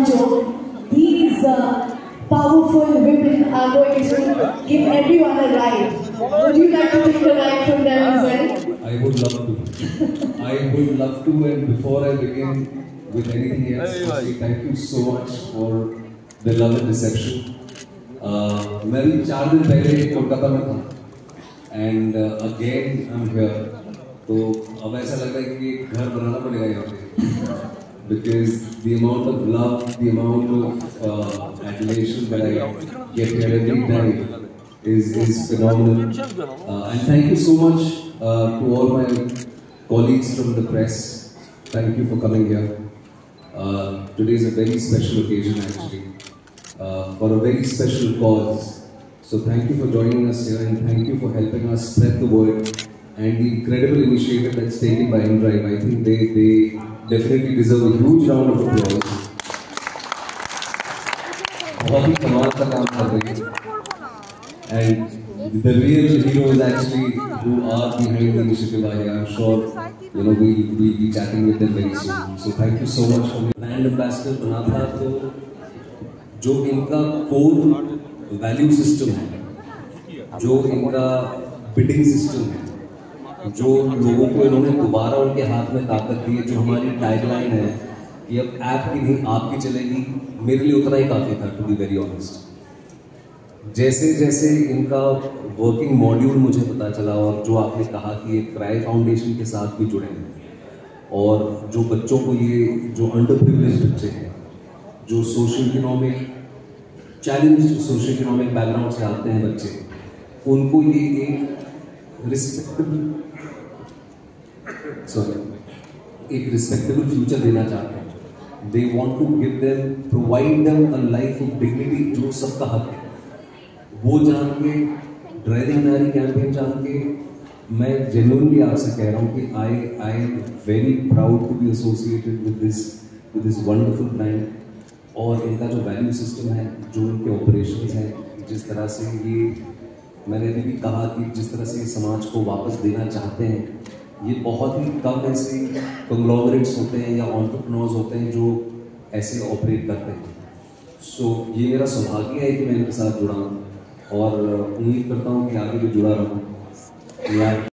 Poncho. These powerful women are going to give everyone a ride. Would you like to take a ride from them as well? I would love to. I would love to, and before I begin with anything else, firstly, thank you so much for the love and reception. मैं भी 4 दिन पहले कोलकाता में था, and again I'm here. तो अब ऐसा लग रहा है कि घर बनाना पड़ेगा यहाँ पे, because the amount of love, the amount of adulation that I get here every day is phenomenal. And thank you so much to all my colleagues from the press. Thank you for coming here. Today is a very special occasion actually, for a very special cause. So thank you for joining us here, and thank you for helping us spread the word and the incredible initiative that's taken by InDrive. I think they definitely deserve a huge round of applause. बहुत ही कमाल का काम कर रहे हैं. And the real heroes actually who are behind the initiative are here. I'm sure we'll be chatting with them very soon. So thank you so much for brand ambassador बना था, तो जो इनका core value system है, जो इनका bidding system है, जो लोगों को इन्होंने दोबारा उनके हाथ में ताकत दी है, जो हमारी टैगलाइन है कि अब ऐप की नहीं आपकी चलेगी, मेरे लिए उतना ही काफी था, टू बी वेरी ऑनेस्ट. जैसे जैसे इनका वर्किंग मॉड्यूल मुझे पता चला, और जो आपने कहा कि एक क्राई फाउंडेशन के साथ भी जुड़े हैं, और जो बच्चों को ये जो अंडर प्रिविलेज बच्चे हैं, जो social economic challenge, social economic background से आते हैं बच्चे, उनको ये एक रिस्पेक्टेबल फ्यूचर देना चाहते हैं. They want to give them, provide them a life of dignity, जो सबका हक है. वो जान के, ड्राइविंग नारी कैंपेन जान के, मैं जेन्युइनली आपसे कह रहा हूँ कि I am very proud to be associated with this wonderful brand. और इनका जो वैल्यू सिस्टम है, जो इनके ऑपरेशंस हैं, जिस तरह से ये, मैंने अभी भी कहा कि जिस तरह से ये समाज को वापस देना चाहते हैं, ये बहुत ही कम ऐसे कंग्लोमरेट्स होते हैं या एंटरप्रेन्योर्स होते हैं जो ऐसे ऑपरेट करते हैं. सो ये मेरा सौभाग्य है कि मैं इनके साथ जुड़ा हूँ, और उम्मीद करता हूँ कि आगे भी जुड़ा रहूँ.